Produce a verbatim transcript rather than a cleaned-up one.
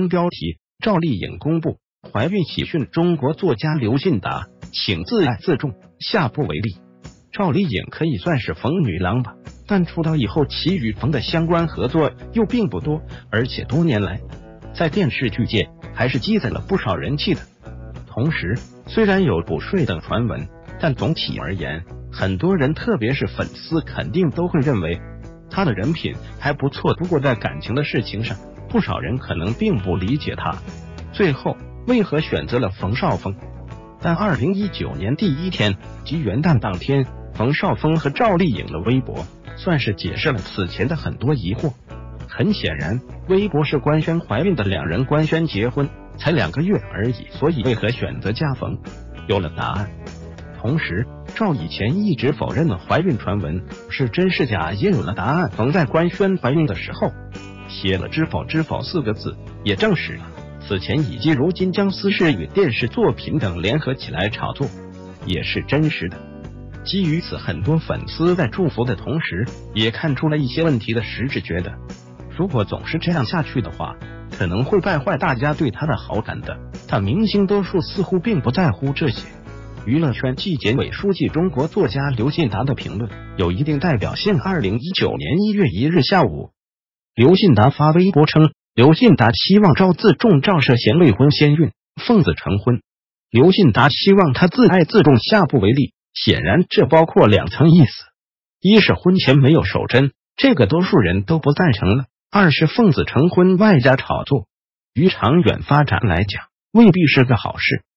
文标题：赵丽颖公布怀孕喜讯，中国作家刘信达请自爱自重，下不为例。赵丽颖可以算是冯女郎吧，但出道以后其与冯的相关合作又并不多，而且多年来在电视剧界还是积攒了不少人气的。同时，虽然有补税等传闻，但总体而言，很多人特别是粉丝肯定都会认为他的人品还不错。不过在感情的事情上，不少人可能并不理解他最后为何选择了冯绍峰。但二零一九年第一天即元旦当天，冯绍峰和赵丽颖的微博算是解释了此前的很多疑惑。很显然，微博是官宣怀孕的两人官宣结婚才两个月而已，所以为何选择加冯有了答案。同时，赵以前一直否认的怀孕传闻是真是假也有了答案。冯在官宣怀孕的时候写了知否知否四个字，也证实了此前以及如今将私事与电视作品等联合起来炒作也是真实的。基于此，很多粉丝在祝福的同时也看出了一些问题的实质，觉得如果总是这样下去的话，可能会败坏大家对他的好感的。但明星多数似乎并不在乎这些。娱乐圈纪检委书记、中国作家刘信达的评论有一定代表性。二零一九年一月一日下午，刘信达发微博称，刘信达希望赵自重、赵涉嫌未婚先孕，奉子成婚。刘信达希望他自爱自重，下不为例。显然这包括两层意思：一是婚前没有守贞，这个多数人都不赞成了；二是奉子成婚外加炒作，于长远发展来讲未必是个好事。